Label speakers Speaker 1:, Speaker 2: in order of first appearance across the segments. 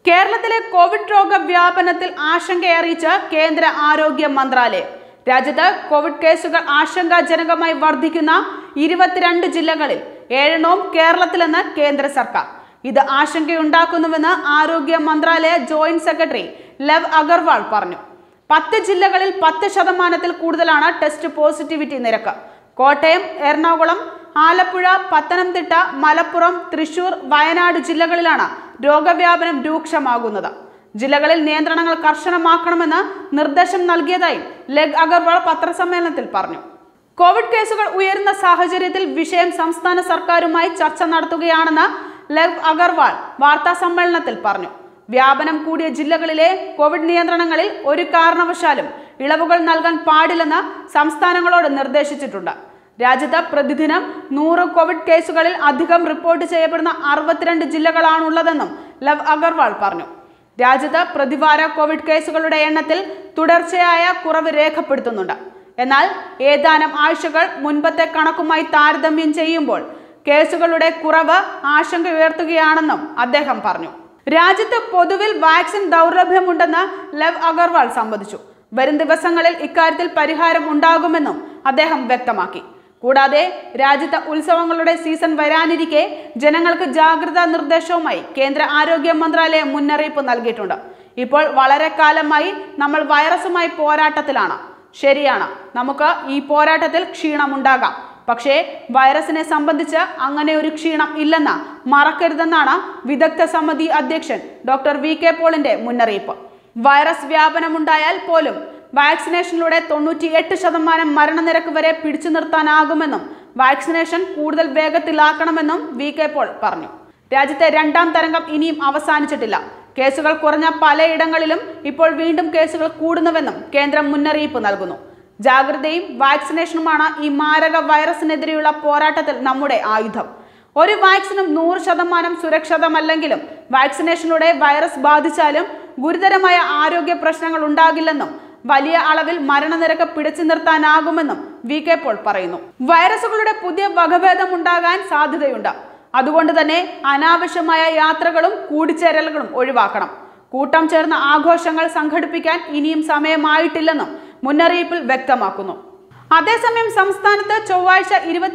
Speaker 1: കേരളത്തിലെ കോവിഡ് രോഗവ്യാപനത്തിൽ ആശങ്കയറിയിച്ച കേന്ദ്ര ആരോഗ്യ മന്ത്രാലയം. രാജ്യത്ത് കോവിഡ് കേസുകൾ ആശങ്കാജനകമായി വർദ്ധിക്കുന്ന 22 ജില്ലകളിൽ 7 കേരളത്തിലെന്ന് കേന്ദ്ര സർക്കാർ. ഇത് ആശങ്കയുണ്ടാക്കുന്നുവെന്ന് ആരോഗ്യ മന്ത്രാലയ ജോയിന്റ് സെക്രട്ടറി ലവ് അഗർവാൾ പറഞ്ഞു. 10 ജില്ലകളിൽ 10% കൂടുതലാണ് ടെസ്റ്റ് പോസിറ്റിവിറ്റി നിരക്ക്. കോട്ടയം, എറണാകുളം, ആലപ്പുഴ, പത്തനംതിട്ട, മലപ്പുറം, തൃശൂർ, വയനാട് ജില്ലകളിലാണ് രോഗവ്യാപനം രൂക്ഷമാകുന്നത്. ജില്ലകളിൽ നിയന്ത്രണങ്ങൾ കർശനമാക്കണമെന്ന് നിർദ്ദേശം നൽകിയതായി ലവ് അഗർവാൾ പത്രസമ്മേളനത്തിൽ പറഞ്ഞു. കോവിഡ് കേസുകൾ ഉയരുന്ന സാഹചര്യത്തിൽ വിഷയം സംസ്ഥാന സർക്കാരുമായി ചർച്ച നടത്തുകയാണെന്ന് ലവ് അഗർവാൾ വാർത്താ സമ്മേളനത്തിൽ പറഞ്ഞു. വ്യാപനം കൂടിയ ജില്ലകളിലെ കോവിഡ് നിയന്ത്രണങ്ങളിൽ ഒരു കാരണവശാലും ഇളവുകൾ നൽകാൻ പാടില്ലെന്ന് സംസ്ഥാനങ്ങളോട് നിർദ്ദേശിച്ചിട്ടുണ്ട്. രാജ്യത്ത് പ്രതിദിനം 100 കോവിഡ് കേസുകളിൽ അധികം റിപ്പോർട്ട് ചെയ്യപ്പെടുന്ന 62 ജില്ലകളാണുള്ളതെന്നും ലവ് അഗർവാൾ പറഞ്ഞു. രാജ്യത്ത് പ്രതിവാര കോവിഡ് കേസുകളുടെ എണ്ണത്തിൽ തുടർച്ചയായ കുറവ് രേഖപ്പെടുത്തുന്നുണ്ട്. എന്നാൽ ഏതാനും ആഴ്ചകൾ മുൻപത്തെ കണക്കുമായി താരതമ്യം ചെയ്യുമ്പോൾ കേസുകളുടെ കുറവ് ആശങ്ക ഉയർത്തുകയാണെന്നും അദ്ദേഹം പറഞ്ഞു. രാജ്യത്ത് പൊതുവിൽ വാക്സിൻ ദൗർലഭ്യമുണ്ടെന്ന് ലവ് അഗർവാൾ സമ്മതിച്ചു. വരും ദിവസങ്ങളിൽ ഇക്കാര്യത്തിൽ പരിഹാരം ഉണ്ടാകുമെന്നും അദ്ദേഹം വ്യക്തമാക്കി. കൂടാതെ രാജ്യത്ത് ഉത്സവങ്ങളുടെ സീസൺ വരാനിരിക്കെ ജനങ്ങൾക്ക് ജാഗ്രതാ നിർദ്ദേശവുമായി കേന്ദ്ര ആരോഗ്യ മന്ത്രാലയം മുന്നറിയിപ്പ് നൽകിയിട്ടുണ്ട്. ഇപ്പോൾ വളരെ കാലമായി നമ്മൾ വൈറസുമായി പോരാട്ടത്തിലാണ്. ശരിയാണ്, നമുക്ക് ഈ പോരാട്ടത്തിൽ ക്ഷീണമുണ്ടാകാം. പക്ഷേ വൈറസിനെ സംബന്ധിച്ച് അങ്ങനെ ഒരു ക്ഷീണം ഇല്ലെന്ന് മറക്കരുതെന്നാണ് വിദഗ്ധ സമിതി അധ്യക്ഷൻ ഡോക്ടർ VK പോളിന്റെ മുന്നറിയിപ്പ്. വൈറസ് വ്യാപനമുണ്ടായാൽ പോലും വാക്സിനേഷനിലൂടെ 98% മരണനിരക്ക് വരെ പിടിച്ചു നിർത്താനാകുമെന്നും വാക്സിനേഷൻ കൂടുതൽ വേഗത്തിലാക്കണമെന്നും VK പോൾ പറഞ്ഞു. രാജ്യത്തെ 2ാം തരംഗം ഇനിയും അവസാനിച്ചിട്ടില്ല. കേസുകൾ കുറഞ്ഞ പലയിടങ്ങളിലും ഇപ്പോൾ വീണ്ടും കേസുകൾ കൂടുന്നുവെന്നും കേന്ദ്രം മുന്നറിയിപ്പ് നൽകുന്നു. ജാഗ്രതയും വാക്സിനേഷനുമാണ് ഈ മാരക വൈറസിനെതിരെയുള്ള പോരാട്ടത്തിൽ നമ്മുടെ ആയുധം. ഒരു വാക്സിനും 100% സുരക്ഷിതമല്ലെങ്കിലും വാക്സിനേഷനിലൂടെ വൈറസ് ബാധിച്ചാലും ഗുരുതരമായ ആരോഗ്യ പ്രശ്നങ്ങൾ ഉണ്ടാകില്ലെന്നും വലിയ അളവിൽ മരണനിരക്ക് പിടിച്ചു നിർത്താനാകുമെന്നും VK പോൾ പറയുന്നു. വൈറസുകളുടെ പുതിയ വകഭേദം ഉണ്ടാകാൻ സാധ്യതയുണ്ട്. അതുകൊണ്ട് തന്നെ അനാവശ്യമായ യാത്രകളും കൂടിച്ചേരലുകളും ഒഴിവാക്കണം. കൂട്ടം ചേർന്ന ആഘോഷങ്ങൾ സംഘടിപ്പിക്കാൻ ഇനിയും സമയമായിട്ടില്ലെന്നും മുന്നറിയിപ്പിൽ വ്യക്തമാക്കുന്നു. അതേസമയം സംസ്ഥാനത്ത് ചൊവ്വാഴ്ച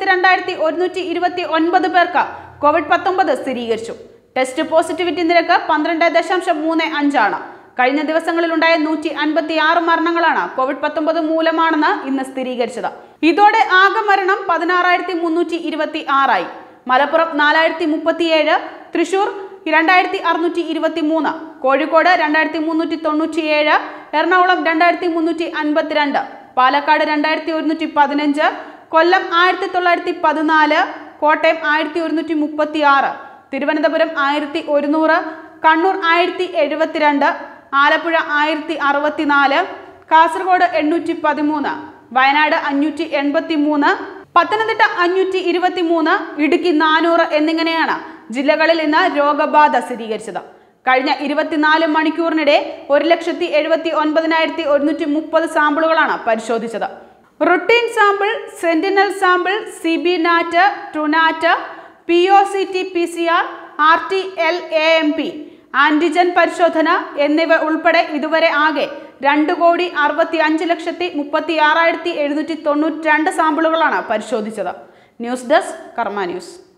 Speaker 1: 22,129 പേർക്ക് COVID-19 സ്ഥിരീകരിച്ചു. ടെസ്റ്റ് പോസിറ്റിവിറ്റി നിരക്ക് 12.35 ആണ്. കഴിഞ്ഞ ദിവസങ്ങളിലുണ്ടായ 156 മരണങ്ങളാണ് COVID-19 മൂലമാണെന്ന് ഇന്ന് സ്ഥിരീകരിച്ചത്. ഇതോടെ ആകെ മരണം 16,326 ആയി. മലപ്പുറം 4,037, തൃശൂർ 2,623, കോഴിക്കോട് 2,397, എറണാകുളം 2,352, പാലക്കാട് 2,115, കൊല്ലം 1,914, കോട്ടയം 1,136, തിരുവനന്തപുരം 1,100, കണ്ണൂർ 1,072, ആലപ്പുഴ 1,064, കാസർഗോഡ് 813, വയനാട് 583, പത്തനംതിട്ട 523, ഇടുക്കി 400 എന്നിങ്ങനെയാണ് ജില്ലകളിൽ ഇന്ന് രോഗബാധ സ്ഥിരീകരിച്ചത്. കഴിഞ്ഞ 24 മണിക്കൂറിനിടെ 1,79,130 സാമ്പിളുകളാണ് പരിശോധിച്ചത്. Routine sample, sentinel sample, CB NAAT, Truenat, POCT PCR, RT-LAMP, antigen പരിശോധന എന്നിവ ഉൾപ്പെടെ ഇതുവരെ ആകെ 2,65,36,792 സാമ്പിളുകളാണ് പരിശോധിച്ചത്. News desk Karma news.